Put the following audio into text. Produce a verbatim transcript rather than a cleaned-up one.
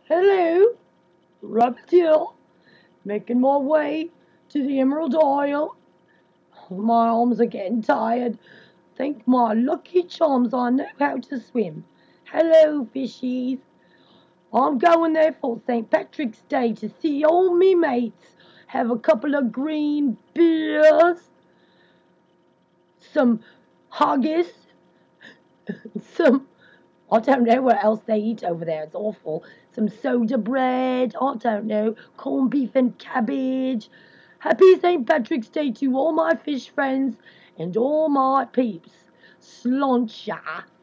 Hello, reptile, making my way to the Emerald Isle. My arms are getting tired. Thank my lucky charms I know how to swim. Hello, fishies. I'm going there for Saint Patrick's Day to see all me mates, have a couple of green beers, some haggis, some, I don't know what else they eat over there, it's awful. Some soda bread, I don't know, corned beef and cabbage. Happy Saint Patrick's Day to all my fish friends and all my peeps. Sloncha.